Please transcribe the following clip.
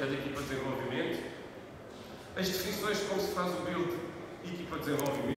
da equipa de desenvolvimento, as definições de como se faz o build, equipa de desenvolvimento,